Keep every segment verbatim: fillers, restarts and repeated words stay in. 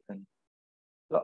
cycle. So,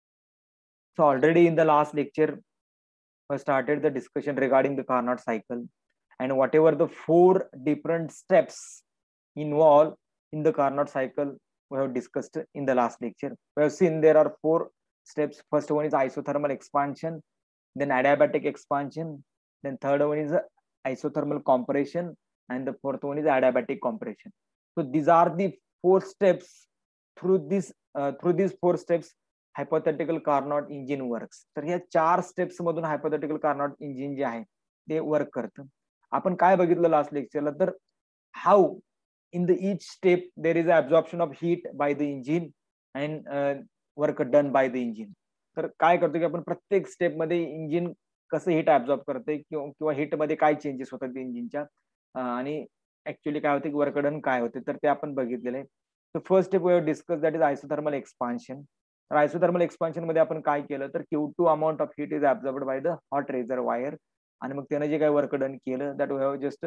so already in the last lecture, I started the discussion regarding the Carnot cycle, and whatever the four different steps involved in the Carnot cycle we have discussed in the last lecture. We have seen there are four steps. First one is isothermal expansion, then adiabatic expansion, then third one is isothermal compression, and the fourth one is adiabatic compression. So these are the four steps. Through this uh, through these four steps hypothetical Carnot engine works. तर ह्या चार steps मधून hypothetical Carnot engine जे आहे ते work करतं. आपण काय बघितलं लास्ट लेक्चरला, तर how in the each step there is absorption of heat by the engine and work done by the engine. तर काय करतो की आपण प्रत्येक स्टेप मध्ये इंजिन कसं हीट ऍब्झॉर्ब करते किंवा हीट मध्ये काय चेंजेस होतात इंजिनच्या आणि ऍक्च्युअली काय होते, वर्क डन काय होते, तर ते आपण बघितलेलं आहे. तर first step we have discuss that is isothermal expansion. तर आयसोथर्मल एक्सपान्शन मध्ये आपण काय केलं, तर Q two amount of heat is absorbed by the hot reservoir, आणि मग त्याने जे काही वर्क डन केलं that we have just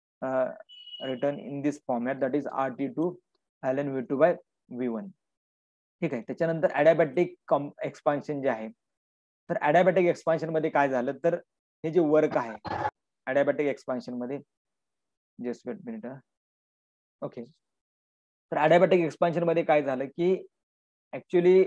written in this format that is R T two L N V two by V one. ठीक आहे. त्याच्यानंतर ऍडियाबॅटिक expansion जे आहे, तर ऍडियाबॅटिक एक्सपान्शन मध्ये काय झालं, तर हे जे वर्क आहे ऍडियाबॅटिक एक्सपान्शन मध्ये, जस्ट वेट मिनिट. ओके. तर ऍडियाबॅटिक एक्सपान्शन मध्ये काय झालं की ऍक्च्युली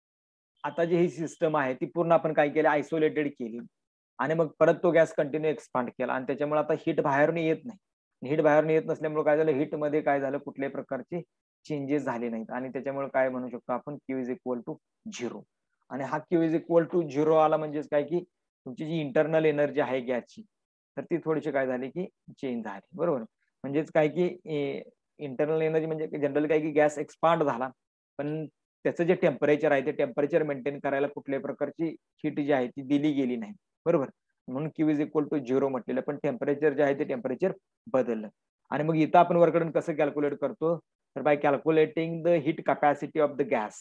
आता जी ही सिस्टम आहे ती पूर्ण आपण काय केलं, आयसोलेटेड केली, आणि मग परत तो गॅस कंटिन्यू एक्सपांड केला, आणि त्याच्यामुळे आता हीट बाहेरून येत नाही. हीट बाहेरून येत नसल्यामुळे काय झालं, हीट मध्ये काय झालं, कुठल्याही प्रकारचे चेंजेस झाले नाहीत, आणि त्याच्यामुळे काय म्हणू शकतो आपण, Q is equal to zero. आणि हा Q is equal to zero आला म्हणजेच काय की तुमची जी इंटरनल एनर्जी आहे गॅसची, तर ती थोडीशी काय झाली की चेंज झाली. बरोबर. म्हणजेच काय की इंटरनल एनर्जी म्हणजे जनरल काय की गॅस एक्सपांड झाला, पण त्याचं जे टेम्परेचर आहे ते टेम्परेचर मेंटेन करायला कुठल्याही प्रकारची हीट जी आहे ती दिली गेली नाही. बरोबर. म्हणून Q is equal to zero म्हटलेलं, पण टेम्परेचर जे आहे ते टेम्परेचर बदललं. आणि मग इथं आपण वर्क डन कसं कॅल्क्युलेट करतो, तर by calculating the heat capacity of the gas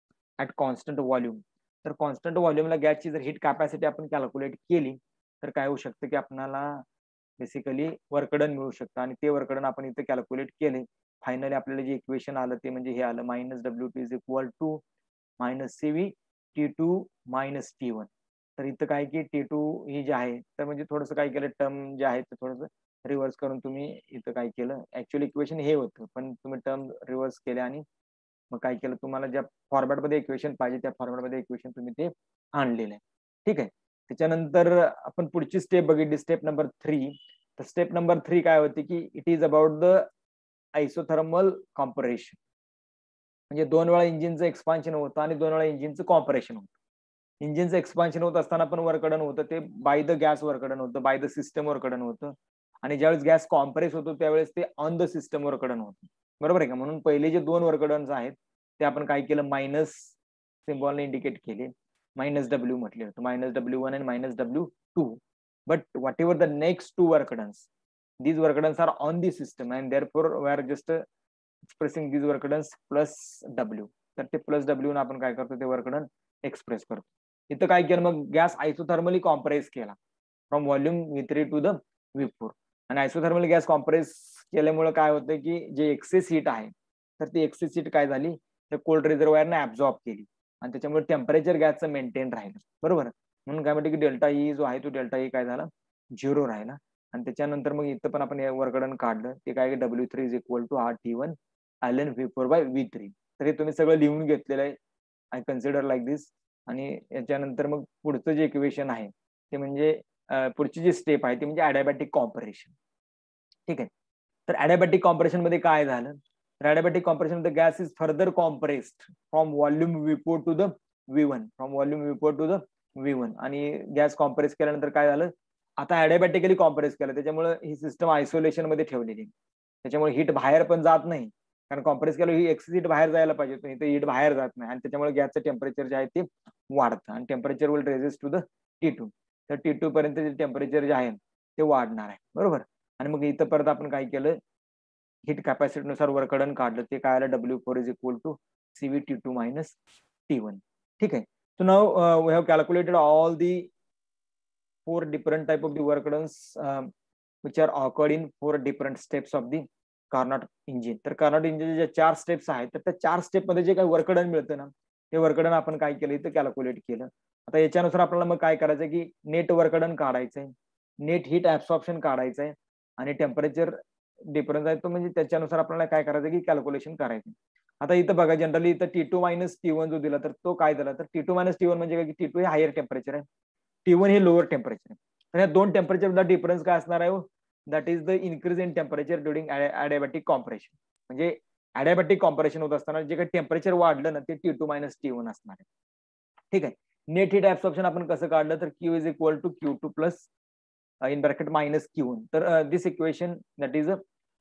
at constant volume. तर कॉन्स्टंट व्हॉल्यूमला गॅसची जर हीट कॅपॅसिटी आपण कॅल्क्युलेट केली तर काय होऊ शकतं की आपल्याला बेसिकली वर्क डन मिळू शकतं, आणि ते वर्क डन आपण इथे कॅल्क्युलेट केले. फायनली आपल्याला जे इक्वेशन आलं ते म्हणजे हे आलं, minus W T is equal to minus C V T two minus T one. तर इथं काय की टी टू ही जे आहे, तर म्हणजे थोडंसं काय केलं, टर्म जे आहे ते थोडंसं रिव्हर्स करून तुम्ही इथं काय केलं, ऍक्च्युअली इक्वेशन हे होतं पण तुम्ही टर्म रिव्हर्स केले, आणि मग काय केलं, तुम्हाला ज्या फॉर्मॅटमध्ये इक्वेशन पाहिजे त्या फॉर्मॅटमध्ये इक्वेशन तुम्ही ते आणलेलं आहे. ठीक आहे. त्याच्यानंतर आपण पुढची स्टेप बघितली, स्टेप नंबर थ्री. तर स्टेप नंबर थ्री काय होती की it is about the isothermal compression. म्हणजे दोन वेळा इंजिनचं एक्सपान्शन होतं आणि दोन वेळा इंजिनचं कॉम्प्रेशन होतं. इंजिनचं एक्सपान्शन होत असताना पण वर्क डन होतं ते by the gas work done होतं, by the system work done होतं, आणि ज्यावेळेस गॅस कॉम्प्रेस होतो त्यावेळेस ते on the system work done होतं. बरोबर आहे का. म्हणून पहिले जे दोन वर्क डन्स आहेत ते आपण काय केलं, मायनस सिम्बॉलने इंडिकेट केले, मायनस डब्ल्यू म्हटले होतं, minus W one and minus W two. But whatever the next two work dones, these work done are on the system and therefore we are just uh, expressing these work done plus W. तर ते plus W ने आपण काय करतो, ते work done express करतो. इथं काय केलं, मग गॅस आयसोथर्मली कॉम्प्रेस केला from volume V three to the V four. आणि आयसोथर्मली गॅस कॉम्प्रेस केल्यामुळे काय होतं की जे एक्सेस हीट आहे तर ती एक्सेस हीट काय झाली, त्या कोल्ड रिझर्वायरने ऍब्झॉर्ब केली, आणि त्याच्यामुळे टेम्परेचर गॅसचं मेंटेन राहिलं. बरोबर. म्हणून काय म्हणते की डेल्टा ई जो आहे तो डेल्टा ई काय झाला, झिरो राहिला. आणि त्याच्यानंतर मग इथं पण आपण वर्क डन काढलं, ते काय W three is equal to R T one L N V four by V three. तर हे तुम्ही सगळं लिहून घेतलेलं आहे, आय कन्सिडर लाईक दिस. आणि याच्यानंतर मग पुढचं जे इक्वेशन आहे ते म्हणजे पुढची जी स्टेप आहे ती म्हणजे ऍडियाबॅटिक कॉम्प्रेशन. ठीक आहे. तर ऍडियाबॅटिक कॉम्प्रेशन मध्ये काय झालं, तर ऍडियाबॅटिक कॉम्प्रेशन मध्ये gas is further compressed from volume V four to the V one, from volume V four to the V one. आणि गॅस कॉम्प्रेस केल्यानंतर काय झालं, आता ऍडियाबॅटिकली कॉम्प्रेस केलं, त्याच्यामुळे ही सिस्टम आयसोलेशन मध्ये ठेवलेली, त्याच्यामुळे हीट बाहेर पण जात नाही, कारण कॉम्प्रेस केलं ही एक्सेस हीट बाहेर जायला पाहिजे, पण इथे हीट बाहेर जात नाही, आणि त्याच्यामुळे गॅसचं टेम्परेचर जे आहे ते वाढतं, आणि temperature will raise to the T two. तर टी टू पर्यंत जे टेम्परेचर जे आहे ते वाढणार आहे. बरोबर. आणि मग इथं परत आपण काय केलं, हीट कॅपॅसिटीनुसार वर्क डन काढलं, ते काय आलं, W four is equal to C V T two minus T one. ठीक आहे. So now we have calculated all the four different type of the work done uh, which are occurred in four different steps of the Carnot engine. तर Carnot engine जे चार steps आहेत तर त्या चार step मध्ये जे काही वर्क डन मिळतं ना ते वर्कडन आपण काय केलं इथं कॅल्क्युलेट केलं. आता याच्यानुसार आपल्याला मग काय करायचं की नेट वर्कडन काढायचंय, नेट हीट ऍब्सॉर्प्शन काढायचंय आणि टेम्परेचर डिफरन्स आहे तो म्हणजे त्याच्यानुसार आपल्याला काय करायचं की कॅल्क्युलेशन करायचं. आता इथं बघा जनरली इथं T two minus T one जो दिला तर तो काय दिला तर T two minus T one म्हणजे काय की टी टू हे हायर टेम्परेचर आहे, टी वन हे लोअर टेम्परेचर आहे. तर या दोन टेम्परेचरचा डिफरन्स काय असणार आहे that is the increase in temperature during adiabatic compression. म्हणजे ॲडियाबॅटिक कॉम्प्रेशन होत असताना जे काही टेम्परेचर वाढलं ना ते T two minus T one असणार आहे. ठीक आहे. नेट हीट ऍब्सॉर्प्शन आपण कसं काढलं तर Q is equal to Q two plus in bracket minus Q one. तर this equation that is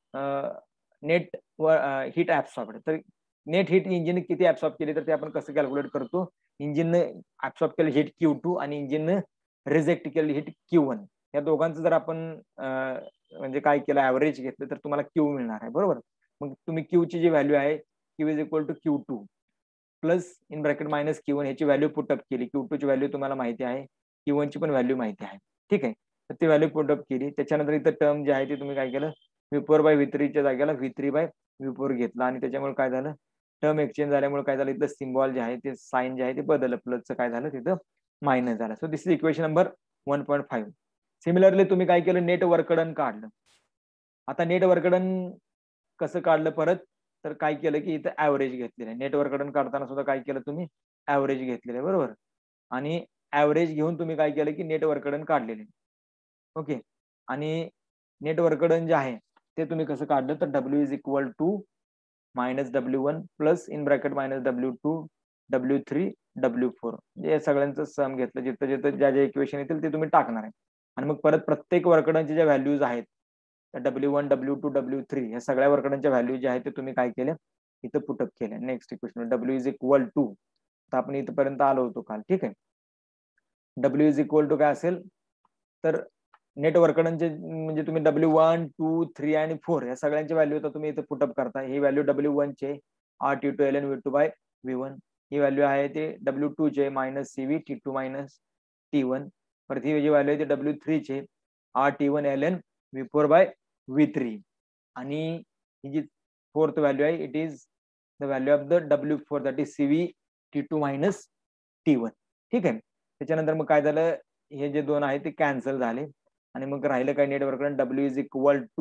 net heat absorb. तर नेट हीट इंजिन किती ऍब्सॉर्ब केली तर ते आपण कसं कॅल्क्युलेट करतो, इंजिननं ऍब्सॉर्ब केलं हिट क्यू टू आणि इंजिननं रिजेक्ट केलं हिट क्यू वन. या दोघांचं जर आपण म्हणजे काय केलं ऍव्हरेज घेतलं तर तुम्हाला क्यू मिळणार आहे. बरोबर. मग तुम्ही क्यू ची जी व्हॅल्यू आहे Q is equal to Q two plus in bracket minus Q one ह्याची व्हॅल्यू पुटअप केली. क्यू टू ची व्हॅल्यू तुम्हाला माहिती आहे, क्यू वन ची पण व्हॅल्यू माहिती आहे. ठीक आहे. तर ती व्हॅल्यू पुटअप केली. त्याच्यानंतर इथं टर्म जे आहे ते तुम्ही काय केलं व्ही फोर बाय व्ही थ्रीच्या जागेला V three by V four घेतला आणि त्याच्यामुळे काय झालं टर्म एक्सचेंज झाल्यामुळे काय झालं इथलं सिम्बॉल जे आहे ते साइन जे आहे ते बदललं, प्लसचं काय झालं तिथं मायनस झालं. So this is equation number one point five. Similarly तुम्ही काय केलं नेट वर्कडन काढलं. आता नेट वर्कडन कसं काढलं परत तर काय केलं की इथं ऍव्हरेज घेतलेलं आहे. नेट वर्कडन काढताना सुद्धा काय केलं तुम्ही ऍव्हरेज घेतलेलं आहे. बरोबर. आणि ऍव्हरेज घेऊन तुम्ही काय केलं की नेट वर्कडन काढलेले. ओके. आणि नेट वर्कडन जे आहे ते तुम्ही कसं काढलं तर W is equal to minus W one plus in bracket minus W two W three W four म्हणजे या सगळ्यांचं सम घेतलं. जिथं जिथं ज्या ज्या इक्वेशन येतील ते तुम्ही टाकणार आहे. आणि मग परत प्रत्येक वर्कडनच्या ज्या व्हॅल्यूज आहेत W one W two W three या सगळ्या वर्कडनच्या व्हॅल्यू जे आहेत ते तुम्ही काय केलं इथं पुटअप केलं. Next equation W is equal to तर आपण इथपर्यंत आलो होतो काल. ठीक आहे. डब्ल्यू इज इक्वल टू काय असेल तर नेट वर्कडनचे म्हणजे तुम्ही डब्ल्यू वन टू थ्री आणि फोर या सगळ्यांची व्हॅल्यू तर तुम्ही इथं पुटअप करता. ही व्हॅल्यू डब्ल्यू वन चे R T two L N V two by V one. ही व्हॅल्यू आहे ते डब्ल्यू टू चे minus C V T two minus T one. परत ही जी व्हॅल्यू आहे ते डब्ल्यू थ्री चे R T one L N V four by V three. आणि ही जी फोर्थ व्हॅल्यू आहे it is the value of the W four that is C V T two minus T one. ठीक आहे. त्याच्यानंतर मग काय झालं हे जे दोन आहे ते कॅन्सल झाले आणि मग राहिलं काय net work done W is equal to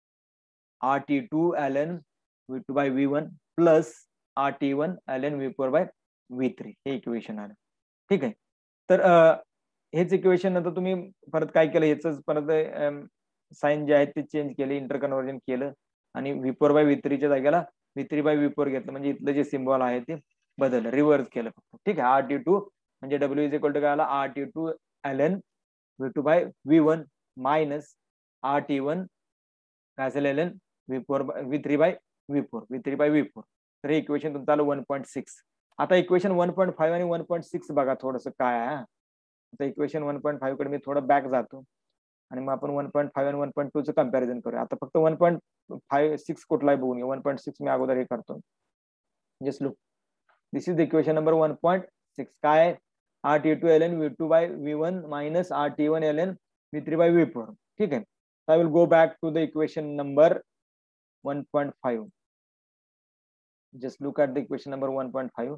R T two L N V two by V one plus R T one L N V four by V three हे इक्वेशन आलं. ठीक आहे. तर हेच इक्वेशन नंतर तुम्ही परत काय केलं याच परत साइन जे आहेत ते चेंज केले, इंटर कन्व्हर्जन केलं आणि व्ही फोर बाय व्ही थ्रीच्या जागेला V three by V four घेतलं. म्हणजे इथलं जे सिम्बॉल आहे ते बदललं, रिव्हर्स केलं फक्त. ठीक आहे. आर टी टू म्हणजे डब्ल्यू इज इक्वल टू काय आला R T two L N V two by V one minus R T one काय असेल L N V four V three by V four V three by V four. तर हे equation तुमचं आलं one point six. आता equation one point five आणि one point six बघा थोडंसं काय आहे. आता इक्वेशन वन पॉईंट फाईव्ह कडे मी थोडं बॅक जातो आणि मग आपण वन पॉईंट फाईव्ह आणि वन पॉईंट टू चं कम्पॅरिझन करूया. आता फक्त वन पॉईंट फाईव्ह सिक्स कुठलाही बघून घ्या. वन पॉईंट सिक्स मी अगोदर हे करतो. Just look this is the equation number one point six. काय R T two L N V two by V one minus R T one L N V three by V four. ठीक आहे. I will go back to the equation number one point five. Just look at the equation number one point five.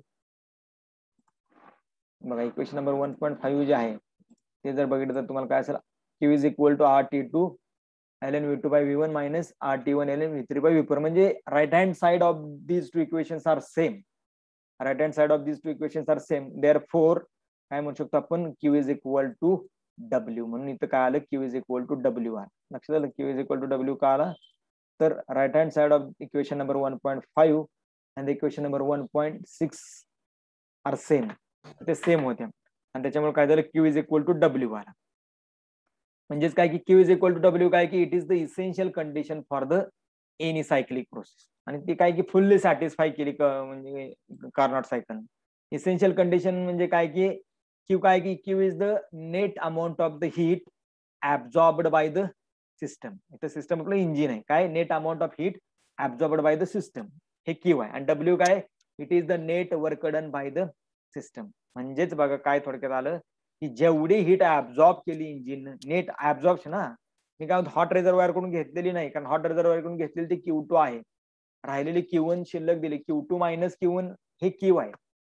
बघा equation number one point five जे आहे ते जर बघितलं तर तुम्हाला काय असेल Q is equal to R T two L N V two by V one minus R T one L N V three by V four. म्हणजे right hand side of these two equations are same. Right hand side of these two equations are same. Therefore काय म्हणू शकतो आपण Q is equal to W. म्हणून इथं काय आलं Q is equal to W R. लक्षात आलं Q is equal to W का आला तर right hand side of equation number one point five and equation number one point six are same. ते सेम होते आणि त्याच्यामुळे काय झालं Q is equal to W आला. म्हणजेच काय की Q is equal to W काय की it is the essential condition for the any cyclic process. आणि ती काय की फुल्ली सॅटिस्फाय केली म्हणजे कार्नॉट सायकल. इसेन्शियल कंडिशन म्हणजे काय की क्यू काय की Q is the net amount of the heat absorbed by the system. इथं सिस्टम आपलं इंजिन आहे. काय net amount of heat absorbed by the system हे क्यू आहे. आणि डब्ल्यू काय it is the net work done by the system. म्हणजेच बघा काय थोडक्यात आलं की जेवढी हीट ऍब्झॉर्ब केली इंजिन नेट ऍब्झॉर्ब्शन ना मी काय हॉट रिझर्वायर कडून घेतलेली नाही कारण हॉट रिझर्वायर कडून घेतलेली ती क्यू टू आहे. राहिलेली क्यू वन शिल्लक दिली Q two minus Q one हे क्यू आहे.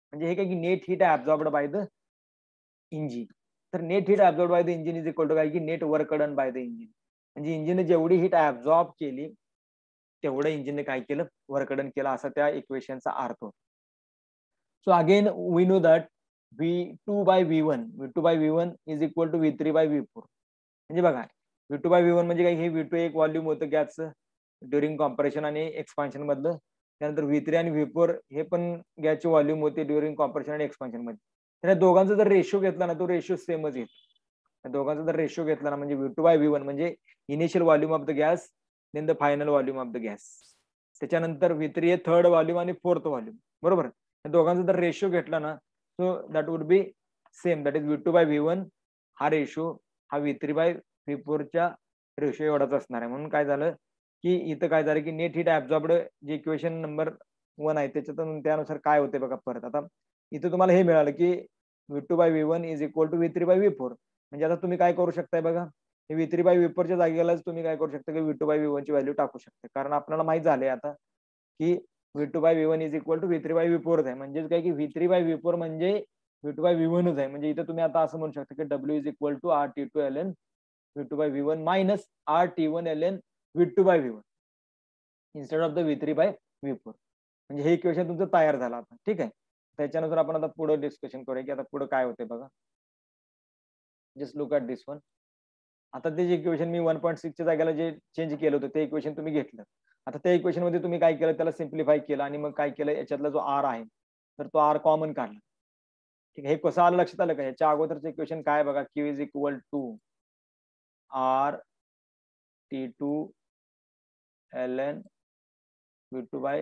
म्हणजे हे काय की net heat absorbed by the engine. तर net heat absorb by the engine is equal to काय की net work done by the engine. म्हणजे इंजिनने जेवढी हीट ऍब्झॉर्ब केली तेवढं इंजिनने काय केलं, वर्क डन केलं, असा त्या इक्वेशनचा अर्थ होतो. So again we know that V two by V one V two by V one is equal to V three by V four. म्हणजे बघा V two by V one म्हणजे काय, हे व्ही टू एक व्हॉल्यूम होतं गॅसचं during compression आणि expansion मधलं. त्यानंतर व्ही थ्री आणि व्ही फोर हे पण गॅसचे व्हॉल्यूम होते ड्युरिंग कॉम्प्रेशन आणि एक्सपान्शन मध्ये. तर या दोघांचा जर रेशो घेतला ना, तो रेशो सेमच येतो. दोघांचा जर रेशो घेतला ना, म्हणजे V two by V one म्हणजे initial volume of the gas then the final volume of the gas. त्याच्यानंतर व्ही थ्री हे थर्ड व्हॉल्यूम आणि फोर्थ व्हॉल्यूम, बरोबर. या दोघांचा जर रेशो घेतला ना, so that would be same, that is V two by V one हा रेशो हा व्ही थ्री बाय व्ही फोरच्या रेशो एवढाच असणार आहे. म्हणून काय झालं की इथं काय झालं की नेट हीट ऍब्झॉर्ब्ड जे इक्वेशन नंबर वन आहे त्याच्यातून त्यानुसार काय होते बघा परत. आता इथं तुम्हाला हे मिळालं की V two by V one is equal to V three by V four. म्हणजे आता तुम्ही काय करू शकताय बघा, व्ही थ्री बाय व्ही फोरच्या जागेलाच तुम्ही काय करू शकता की V two by V one ची व्हॅल्यू टाकू शकता. कारण आपल्याला माहित झालंय आता की V two by V one is equal to V three by V four आहे. म्हणजेच काय की V three by V four म्हणजे व्ही टू बाय व्ही वनच आहे. म्हणजे इथं तुम्ही आता असं म्हणू शकता की W is equal to R T two L N V two by V one minus R T one L N V two by V one instead of the V three by V four. म्हणजे हे equation तुमचं तयार झालं आता. ठीक आहे. त्याच्यानंतर आपण आता पुढे डिस्कशन करूया की आता पुढे काय होते बघा. Just look at this one. आता ते जे इक्वेशन मी वन पॉईंट सिक्सच्या जागेला जे चेंज केलं होतं ते इक्वेशन तुम्ही घेतलं. आता त्या इक्वेशन मध्ये तुम्ही काय केलं, त्याला सिम्प्लिफाय केलं आणि मग काय केलं, याच्यातला जो आर आहे तर तो आर कॉमन काढला. ठीक आहे. हे कसं आलं लक्षात आलं का? याच्या अगोदरचं इक्वेशन काय बघा, Q is equal to R T two L N V two by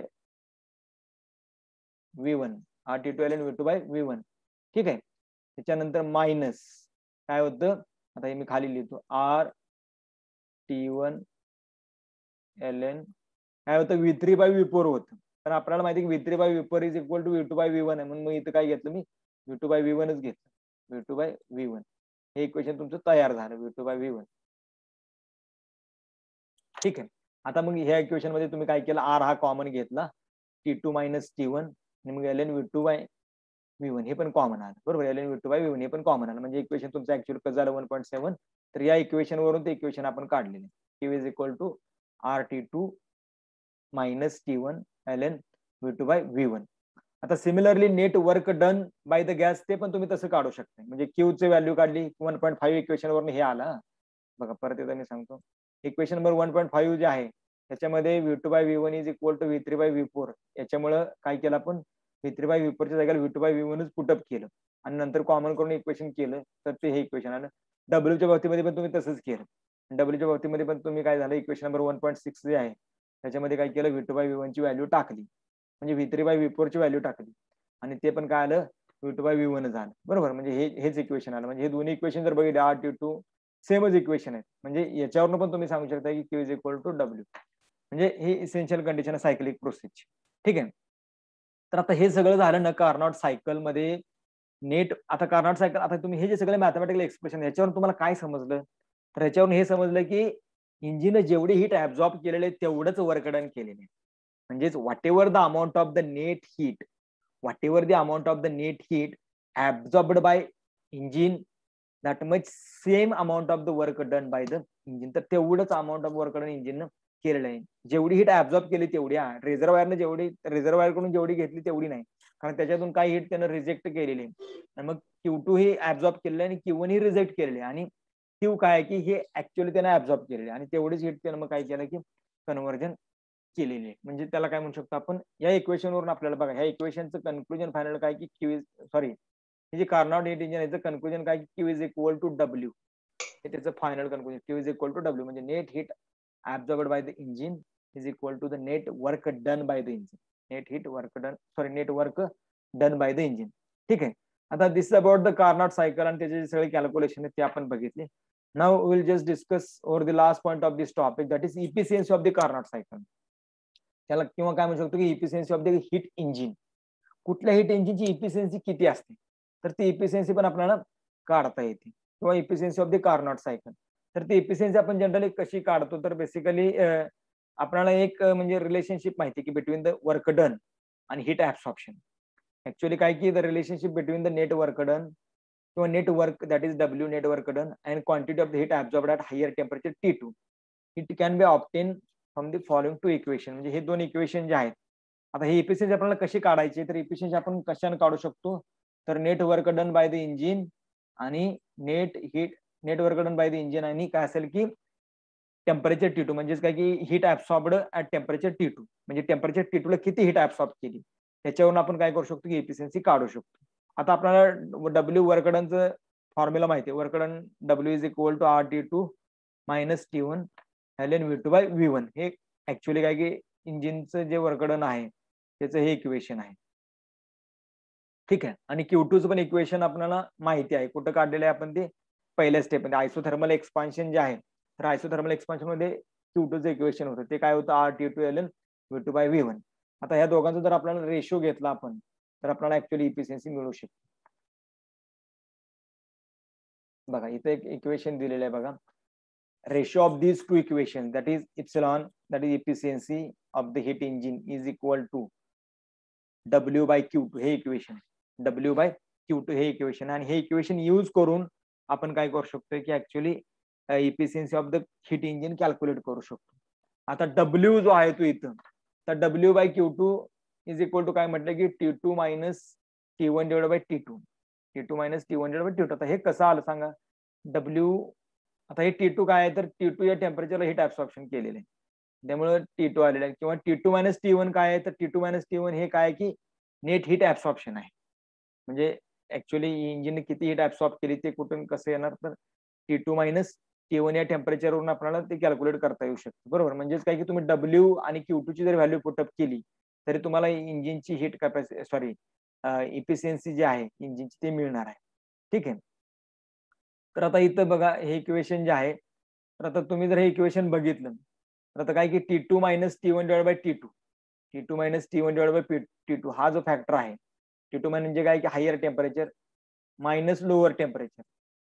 V one R T two L N V two by V one. ठीक आहे. त्याच्यानंतर मायनस काय होतं, आता हे मी खाली लिहितो, R T one L N काय होतं V three by V four होतं. तर आपल्याला माहिती आहे की V three by V four is equal to V two by V one आहे. म्हणून मग इथं काय घेतलं मी, व्ही टू बाय व्ही वनच घेतलं. V two by V one हे इक्वेशन तुमचं तयार झालं, V two by V one. ठीक आहे. आता मग ह्या इक्वेशन मध्ये तुम्ही काय केलं, आर हा कॉमन घेतला, T two minus T one आणि मग L N V two by V one हे पण कॉमन आलं, बरोबर. L N V two by V one हे पण कॉमन आलं. म्हणजे इक्वेशन तुमचं ऍक्च्युअली कसं झालं वन पॉईंट सेव्हन. तर या इक्वेशन वरून ते इक्वेशन आपण काढलेले, Q is equal to R T two minus T one L N V two by V one. आता similarly net work done by the gas ते पण तुम्ही तसं काढू शकता. म्हणजे क्यू ची व्हॅल्यू काढली वन पॉईंट फाईव्ह इक्वेशन वरून हे आला बघा. परत एकदा मी सांगतो, equation number one point five जे आहे त्याच्यामध्ये V two by V one is equal to V three by V four. याच्यामुळे काय केलं आपण, व्ही थ्री बाय व्ही फोरच्या जागेला व्ही टू बाय व्ही वनच पुटअप केलं आणि नंतर कॉमन करून इक्वेशन केलं, तर ते हे इक्वेशन आलं. डब्ल्यूच्या बाबतीमध्ये पण तुम्ही तसंच केलं. डब्ल्यूच्या बाबतीमध्ये पण तुम्ही काय झालं, equation number one point six जे आहे त्याच्यामध्ये काय केलं, V two by V one ची व्हॅल्यू टाकली, म्हणजे V three by V four ची व्हॅल्यू टाकली आणि ते पण काय आलं, V two by V one झालं, बरोबर. म्हणजे हे हेच इक्वेशन आलं. म्हणजे हे दोन्ही इक्वेशन जर बघितले आर टी टू सेमच इक्वेशन आहेत. म्हणजे याच्यावरून पण तुम्ही सांगू शकता की Q is equal to W. म्हणजे ही इसेन्शियल कंडिशन आहे सायक्लिक प्रोसेसची. ठीक आहे. तर आता हे सगळं झालं ना कार्नॉट सायकल मध्ये नेट. आता कार्नॉट सायकल, आता तुम्ही हे जे सगळे मॅथमॅटिकल एक्सप्रेशन याच्यावरून तुम्हाला काय समजलं, तर याच्यावरून हे समजलं की इंजिन जेवढी हीट ऍब्झॉर्ब केलेले तेवढंच वर्क डन केलेले. म्हणजेच whatever the amount of the net heat whatever the amount of the net heat absorbed by engine that much same amount of the work done by the engine. तर तेवढंच amount of work done engine केलेलं आहे. जेवढी heat absorb केली तेवढी, रिझर्वायरने जेवढी reservoir कडून जेवढी घेतली तेवढी नाही, कारण त्याच्यातून काही हीट त्यानं रिजेक्ट केलेली आहे. मग क्यू टू ही ऍब्झॉर्ब केलेली आहे आणि क्यू वन ही रिजेक्ट केलेली आहे आणि क्यू काय की हे ऍक्च्युअली त्यानं ऍब्झॉर्ब केलेली आणि तेवढीच हीट त्यानं मग काय केलं की कन्व्हर्जन केलेली आहे. म्हणजे त्याला काय म्हणू शकतो आपण, या इक्वेशन वरून आपल्याला बघा, ह्या इक्वेशनचं कन्क्लुजन फायनल काय की क्यू इज सॉरी हे जे कार्नॉट हीट इंजिन याचं कन्क्लुजन काय की Q is equal to W. हे त्याचं final conclusion, Q is equal to W म्हणजे net heat absorbed by the engine is equal to the net work done by the engine. Net heat work done sorry net work done by the engine. ठीक आहे. आता this is about the Carnot cycle आणि त्याचे जे सगळे calculation आहेत ते आपण बघितले. Now will just discuss over the last point of this topic, that is efficiency of the Carnot cycle. त्याला किंवा काय म्हणू शकतो की efficiency of the heat engine. कुठल्या हीट इंजिनची इफिशियन्सी किती असते, तर ती इफिशियन्सी पण आपल्याला काढता येते. किंवा efficiency of the Carnot cycle, तर ती इफिशियन्सी आपण जनरली कशी काढतो, तर बेसिकली आपल्याला एक म्हणजे रिलेशनशिप माहिती की बिटवीन द वर्क डन आणि हीट ऍब्सॉर्प्शन. ऍक्च्युअली काय की the relationship between the net work done किंवा net work that is W net work done and quantity of the heat absorbed at higher temperature T two it can be obtain from the following two equation. म्हणजे हे दोन equation जे आहेत, आता ही efficiency आपल्याला कशी काढायची, तर इफिशियन्सी आपण कशाने काढू शकतो, तर net work done by the engine आणि net heat net work done by the engine आणि काय असेल की टेम्परेचर टी टू, म्हणजेच काय की heat absorbed at temperature T two, म्हणजे टेम्परेचर टी टू ला किती हीट ऍब्सॉर्ब केली त्याच्यावरून आपण काय करू शकतो की एफिशियन्सी काढू शकतो. आता आपल्याला डब्ल्यू वर्क डनचं फॉर्म्युला माहिती आहे. Work done W is equal to R T two minus T one L N V two by V one. हे ऍक्च्युअली काय की इंजिनचं जे वर्क डन आहे त्याचं हे इक्वेशन आहे. ठीक आहे. आणि क्यू टूचं पण इक्वेशन आपल्याला माहिती आहे. कुठं काढलेलं आहे आपण ते पहिल्या स्टेप मध्ये आयसोथर्मल एक्सपान्शन जे आहे, तर आयसोथर्मल एक्सपान्शन मध्ये क्यू टूचं इक्वेशन होतं ते काय होतं R T two L N V two by V one. आता ह्या दोघांचा जर आपल्याला रेशो घेतला आपण तर आपल्याला ऍक्च्युअली इफिशियन्सी मिळू शकते. बघा इथे एक इक्वेशन दिलेलं आहे बघा, ratio of these two equations that is epsilon that is efficiency of the heat engine is equal to W by Q two. हे equation W by Q two हे इक्वेशन, आणि हे इक्वेशन यूज करून आपण काय करू शकतो की actually efficiency of the heat engine calculate करू शकतो. आता W जो आहे तो इथं, तर W by Q two is equal to काय म्हटलं की T two minus T one divide by T two T two minus T one divide by T two. आता हे कसं आलं सांगा, डब्ल्यू आता हे टी टू काय आहे, तर टी टू या टेम्परेचरला हीट ऍब्सॉर्प्शन केलेलं आहे त्यामुळे टी टू आलेलं आहे. किंवा T two minus T one काय आहे, तर T two minus T one हे काय की नेट हीट ऍब्सॉर्प्शन आहे. म्हणजे ऍक्च्युअली इंजिन किती हीट ऍब्सॉर्ब केली ते कुठून कसं येणार, तर T two minus T one या टेम्परेचरवरून आपल्याला ते कॅल्क्युलेट करता येऊ शकतं. बरोबर, म्हणजेच काय की तुम्ही डब्ल्यू आणि क्यू टू ची जर व्हॅल्यू पुटअप केली तरी तुम्हाला इंजिनची हीट कॅपॅसिटी सॉरी इफिशियन्सी जी आहे इंजिनची ते मिळणार आहे. ठीक आहे. तर आता इथं बघा हे इक्वेशन जे आहे, तर आता तुम्ही जर हे इक्वेशन बघितलं तर आता काय की T two minus T one divide by T two T two minus T one divide by T two हा जो फॅक्टर आहे, टी टू म्हणजे काय की higher temperature minus lower temperature,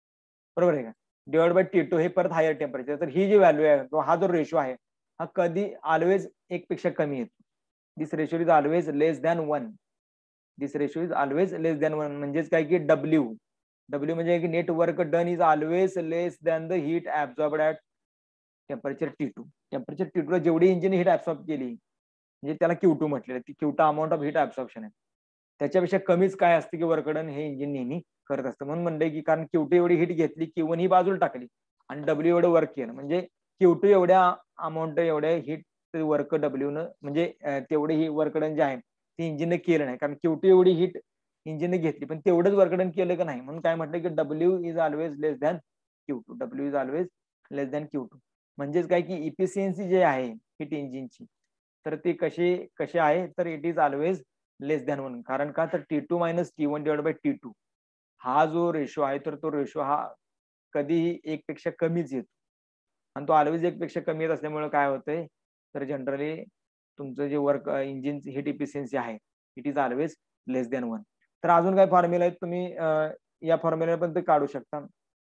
बरोबर आहे का, डिवाइड बाय टी टू हे परत हायर टेम्परेचर. तर ही जी व्हॅल्यू आहे किंवा हा जो रेशो आहे हा कधी ऑलवेज एक पेक्षा कमी येतो. This ratio is always less than one. This ratio is always less than one. म्हणजेच काय की डब्ल्यू डब्ल्यू म्हणजे की net work done is always less than the heat absorbed at temperature T two. Temperature T two ला जेवढी engine heat absorb केली म्हणजे त्याला क्यू टू म्हटलेलं, ती Q two amount of heat absorption आहे, त्याच्यापेक्षा कमीच काय असते की वर्क डन हे इंजिन नेहमी करत असतं. म्हणून म्हणलंय की कारण क्यू टू एवढी हीट घेतली, क्यू वन ही बाजूला टाकली आणि डब्ल्यू एवढं वर्क केलं, म्हणजे क्यू टू एवढ्या अमाऊंट एवढ्या हीट वर्क डब्ल्यू न म्हणजे तेवढे ही वर्क डन जे आहे ते इंजिनने केलं नाही, कारण क्यू टू एवढी हीट इंजिनने घेतली पण तेवढंच वर्क डन केलं का नाही. म्हणून काय म्हटलं की W is always less than Q two. W is always less than Q two. म्हणजेच काय की इफिशियन्सी जे आहे हीट इंजिनची तर ती कशी कशी आहे, तर it is always less than one. कारण का, तर T two minus T one divide by T two हा जो रेशो आहे तर तो रेशो हा कधीही एक पेक्षा कमीच येतो, आणि तो ऑलवेज एक पेक्षा कमी येत असल्यामुळे काय होतंय, तर जनरली तुमचं जे वर्क इंजिन हीट इफिशियन्सी आहे it is always less than one. तर अजून काय फॉर्म्युला आहेत तुम्ही या फॉर्म्युला पण ते काढू शकता.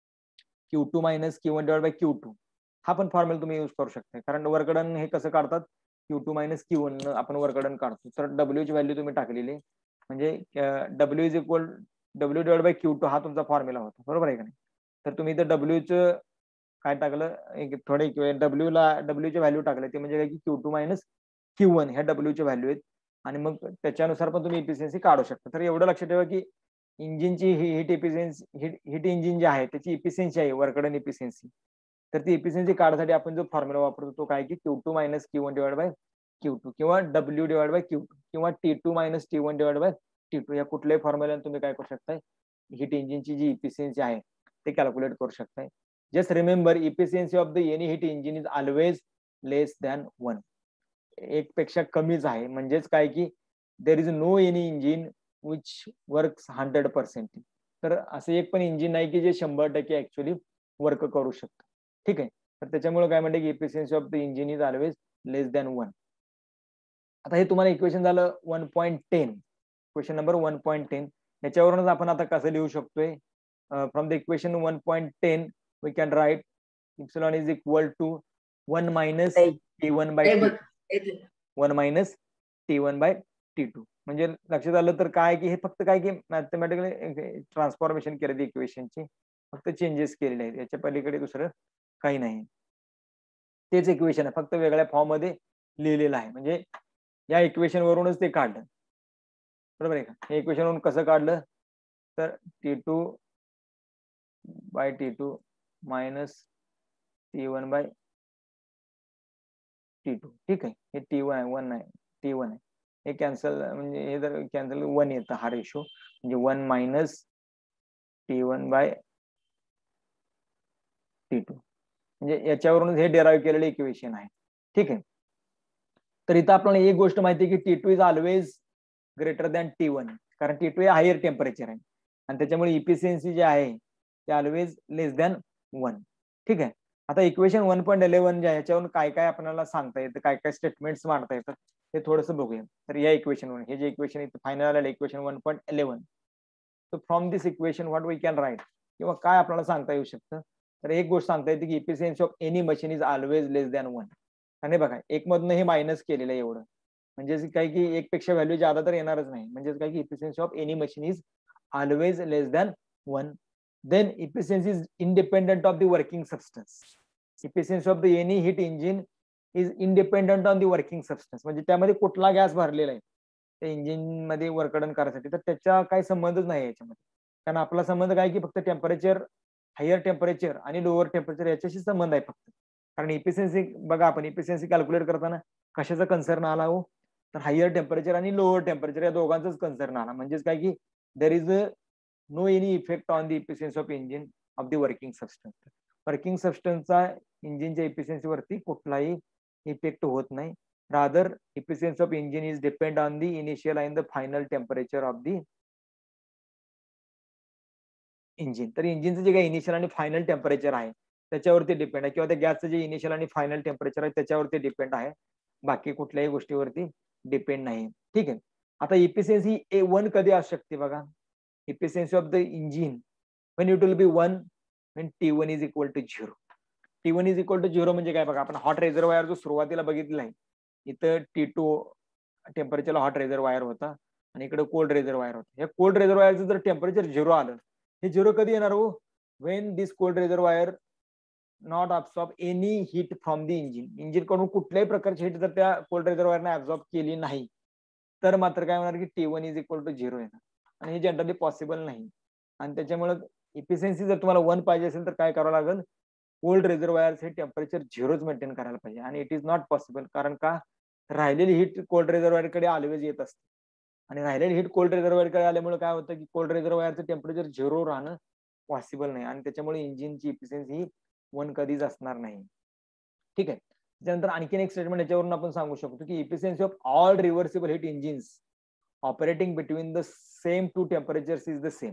Q two minus Q one divide by Q two हा पण फॉर्म्युला तुम्ही युज करू शकता. कारण वर्क डन हे कसं काढतात, Q two minus Q one आपण वर्क डन काढतो. तर डब्ल्यू ची व्हॅल्यू तुम्ही टाकलेली म्हणजे W is equal W divide by Q two हा तुमचा फॉर्म्युला होता, बरोबर आहे का नाही. तर तुम्ही इथं डब्ल्यूचं काय टाकलं, एक थोडे डब्ल्यू ला डब्ल्यूची व्हॅल्यू टाकले ते म्हणजे काय की Q two minus Q one ह्या डब्ल्यूची व्हॅल्यू आहेत, आणि मग त्याच्यानुसार पण तुम्ही इफिशियन्सी काढू शकता. तर एवढं लक्षात ठेवा की इंजिनची heat efficiency heat heat engine जे आहे त्याची इफिशियन्सी आहे वर्क डन इफिशियन्सी, तर ती इफिशियन्सी काढण्यासाठी आपण जो फॉर्म्युला वापरतो तो काय की Q two minus Q one divide by Q two किंवा W divide by Q two किंवा T two minus T one divide by T two या कुठल्याही फॉर्म्युल्याने तुम्ही काय करू शकताय, हीट इंजिनची जी इफिशियन्सी आहे ते कॅल्क्युलेट करू शकताय. Just remember efficiency of the any heat engine is always less than one. एक पेक्षा कमीच आहे, म्हणजेच काय की there is no any engine which works hundred percent. तर असं एक पण इंजिन नाही की जे शंभर टक्के ऍक्च्युअली वर्क करू शकतं. ठीक आहे. तर त्याच्यामुळे काय म्हणते की efficiency of the engine is always less than one. आता हे तुम्हाला इक्वेशन झालं one point ten, question number one point ten. याच्यावरूनच आपण आता कसं लिहू शकतोय, from the equation one point ten we can write epsilon is equal to one minus T one by T one minus T one by T two. म्हणजे लक्षात आलं तर काय की हे फक्त काय की मॅथमॅटिकली ट्रान्सफॉर्मेशन केलेली इक्वेशनची फक्त चेंजेस केलेले आहेत, याच्या पलीकडे दुसरं काही नाही. तेच इक्वेशन आहे, फक्त वेगळ्या फॉर्म मध्ये लिहिलेलं आहे. म्हणजे या इक्वेशन वरूनच ते काढलं, बरोबर आहे का. हे इक्वेशन वरून कसं काढलं तर T two by T two minus T one by T two. ठीक आहे, हे टी वन आहे, वन आहे, टी वन आहे, हे कॅन्सल, म्हणजे हे जर कॅन्सल वन येतं हा रेशो, म्हणजे one minus T one by T two, म्हणजे याच्यावरून हे डेराईव्ह केलेले इक्वेशन आहे. ठीक आहे, तर इथं आपल्याला एक गोष्ट माहिती आहे की T two is always greater than T one, कारण टी टू हे हायर टेम्परेचर आहे आणि त्याच्यामुळे इफिशियन्सी जे आहे ते ऑलवेज लेस दॅन वन. ठीक आहे, आता इक्वेशन वन पॉईंट इलेव्हन जे आहे याच्यावरून काय काय आपल्याला सांगता येतं, काय काय स्टेटमेंट्स मांडता येतात हे थोडंसं बघूया. तर या इक्वेशनवरून हे जे इक्वेशन इथं फायनल आलेलं इक्वेशन वन पॉईंट इलेव्हन, तर from this equation what we can write, किंवा काय आपल्याला सांगता येऊ शकतं. तर एक गोष्ट सांगता येते की efficiency of any machine is always less than one. आणि बघा एक मधनं हे मायनस केलेलं आहे एवढं, म्हणजे काय की एक पेक्षा व्हॅल्यू ज्यादा तर येणारच नाही, म्हणजे काय की efficiency of any machine is always less than one. Then efficiency is independent of the working substance. Efficiency of the any heat engine is independent on the working substance, म्हणजे त्यामध्ये कुठला गॅस भरलेला आहे त्या इंजिन मध्ये work done करायसाठी, तर त्याचा काही संबंधच नाही याच्यामध्ये. कारण आपला संबंध काय की फक्त टेम्परेचर, हायर टेम्परेचर आणि लोअर टेम्परेचर याच्याशी संबंध आहे फक्त. कारण इफिशियन्सी बघा, आपण इफिशियन्सी कॅल्क्युलेट करताना कशाचा कन्सर्न आला हो, तर हायर टेम्परेचर आणि लोअर टेम्परेचर या दोघांचाच कन्सर्न आला. म्हणजेच काय की there is no any effect on the efficiency of engine of the working substance. Working सबस्टन्सचा इंजिनच्या इफिशियन्सीवरती कुठलाही इफेक्ट होत नाही. Rather efficiency of engine is depend on the initial and the final temperature of the engine. तर इंजिनचं जे काही इनिशियल आणि फायनल टेम्परेचर आहे त्याच्यावरती डिपेंड आहे, किंवा त्या गॅसचं जे इनिशियल आणि फायनल टेम्परेचर आहे त्याच्यावरती डिपेंड आहे, बाकी कुठल्याही गोष्टीवरती डिपेंड नाही. ठीक आहे, आता इफिशियन्सी ए वन कधी असू शकते बघा, efficiency of the engine when it will be one when T one is equal to zero. T one is equal to zero म्हणजे काय बघा, आपण हॉट रेझर्वायर जो सुरुवातीला बघितलेला आहे, इथं टी टू टेम्परेचरला हॉट रेझर्वायर होता आणि इकडे कोल्ड रेझर्वायर होता. या कोल्ड रेझर्वायरचं जर टेम्परेचर झिरो आलं, हे झिरो कधी येणार हो, when this cold reservoir not absorb any heat from the engine. Engine कडून कुठल्याही प्रकारची हीट जर त्या कोल्ड रेझर्वायरने ऍब्सॉर्ब केली नाही, तर मात्र काय होणार की T one is equal to zero येणार, आणि हे जनरली पॉसिबल नाही. आणि त्याच्यामुळे इफिशियन्सी जर तुम्हाला वन पाहिजे असेल तर काय करावं लागेल, कोल्ड रेझर्वायर्स हे टेम्परेचर झिरोच मेंटेन करायला पाहिजे, आणि इट इज नॉट पॉसिबल. कारण का, राहिलेली हीट कोल्ड रेझर्वायर कडे ऑलवेज येत असते, आणि राहिलेली हीट कोल्ड रेझर्वायर कडे आल्यामुळे काय होतं की कोल्ड रेझर्वायरचं टेम्परेचर झिरो राहणं पॉसिबल नाही, आणि त्याच्यामुळे इंजिनची इफिशियन्सी ही वन कधीच असणार नाही. ठीक आहे, त्यानंतर आणखीन एक स्टेटमेंट याच्यावरून आपण सांगू शकतो की efficiency of all reversible heat engines operating between the same two temperatures is the same.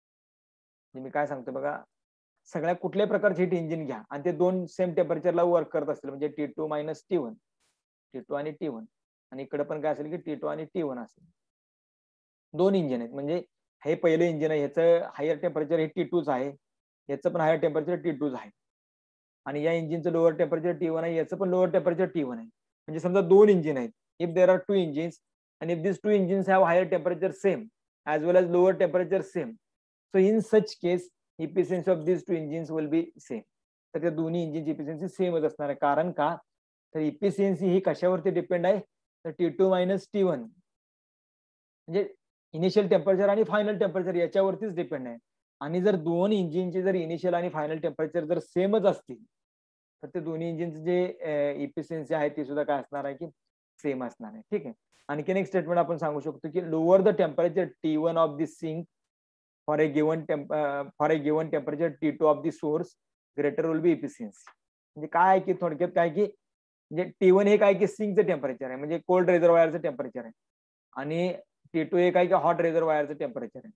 मी काय सांगतो बघा, सगळ्या कुठल्याही प्रकारचे हीट इंजिन घ्या आणि ते दोन सेम टेम्परेचरला वर्क करत असतील, म्हणजे T two minus T one, T two आणि टी वन, आणि इकडे पण काय असेल की टी टू आणि टी वन असेल. दोन इंजिन आहेत, म्हणजे हे पहिलं इंजिन आहे, ह्याचं हायर टेम्परेचर हे टी टूच आहे, याचं पण हायर टेम्परेचर टी टूच आहे, आणि या इंजिनचं लोअर टेम्परेचर टी वन आहे, याचं पण लोअर टेम्परेचर टी वन आहे. म्हणजे समजा दोन इंजिन आहेत, if there are two engines and if these two engines have higher temperature same as well as lower temperature same, so in such case efficiency of these two engines will be same. तर त्या दोन्ही इंजिनची efficiency सेमच असणार आहे. कारण का, तर efficiency ही कशावरती depend आहे, तर T two minus T one म्हणजे इनिशियल टेम्परेचर आणि फायनल टेम्परेचर याच्यावरतीच डिपेंड आहे. आणि जर दोन इंजिनचे जर इनिशियल आणि फायनल टेम्परेचर जर सेमच असतील, तर ते दोन्ही इंजिनचे जे इफिशियन्सी आहे ती सुद्धा काय असणार आहे की सेम असणार आहे. ठीक आहे, आणखीन एक स्टेटमेंट आपण सांगू शकतो की lower the temperature T one of the sink for a given for a given temperature T two of the source greater will be efficiency. म्हणजे काय की थोडक्यात काय की, म्हणजे टी वन हे काय की सिंकचं टेम्परेचर आहे, म्हणजे कोल्ड रेझर्वायरचं टेम्परेचर आहे, आणि टी टू हे काय की हॉट रेझर्वायरचं टेम्परेचर आहे.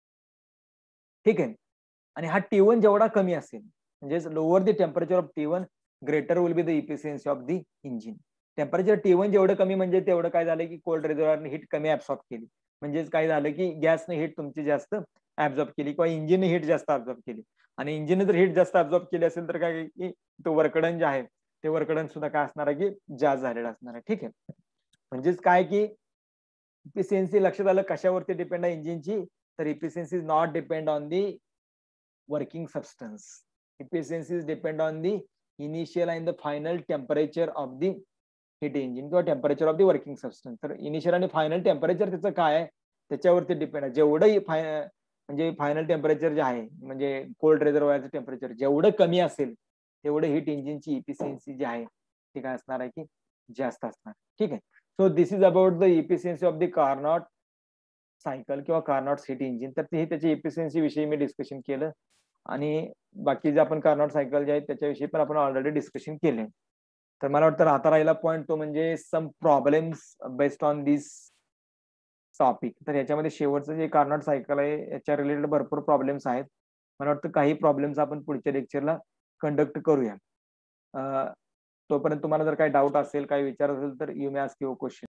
ठीक आहे, आणि हा टी वन जेवढा कमी असेल, म्हणजे lower the temperature of T one greater will be the efficiency of the engine. Temperature T one जेवढं कमी म्हणजे तेवढं काय झालं की कोल्ड रेझर्वायरने हीट कमी ऍब्सॉर्ब केली, म्हणजेच काय झालं की गॅसने हीट तुमची जास्त ऍब्सॉर्ब केली, किंवा इंजिनने हीट जास्त ऍब्सॉर्ब केली. आणि इंजिनने जर हीट जास्त ऍब्सॉर्ब केली असेल तर काय की तो वर्कडन जे आहे ते वर्कडन सुद्धा काय असणार आहे की जास्त झालेलं असणार आहे. ठीक आहे, म्हणजेच काय की इफिशियन्सी लक्षात आलं कशावरती डिपेंड आहे इंजिनची, तर efficiency is not depend on the working substance. Efficiency is depend on the initial and the final temperature of the heat engine किंवा temperature of the working substance. तर इनिशियल आणि फायनल टेम्परेचर त्याचं काय आहे त्याच्यावरती डिपेंड आहे. जेवढं five म्हणजे फायनल टेम्परेचर जे आहे म्हणजे कोल्ड रिझर्वायरचं टेम्परेचर जेवढं कमी असेल तेवढं हिट इंजिनची इफिशियन्सी जी आहे ती काय असणार आहे की जास्त असणार. ठीक आहे. So this is about the efficiency of the Carnot cycle किंवा कार्नॉट हिट इंजिन. तर ते त्याची इफिशियन्सी विषयी मी डिस्कशन केलं आणि बाकी जे आपण कार्नॉट सायकल जे आहेत त्याच्याविषयी पण आपण ऑलरेडी डिस्कशन केले. तर मला वाटतं राहता राहिला पॉईंट तो म्हणजे some problems based on this topic. तर याच्यामध्ये शेवटचं जे कार्नॉट सायकल आहे याच्या रिलेटेड भरपूर प्रॉब्लेम्स आहेत. मला वाटतं काही प्रॉब्लेम्स आपण पुढच्या लेक्चरला कंडक्ट करूया. तोपर्यंत तुम्हाला जर काही डाऊट असेल काही विचार असेल तर you may ask your question.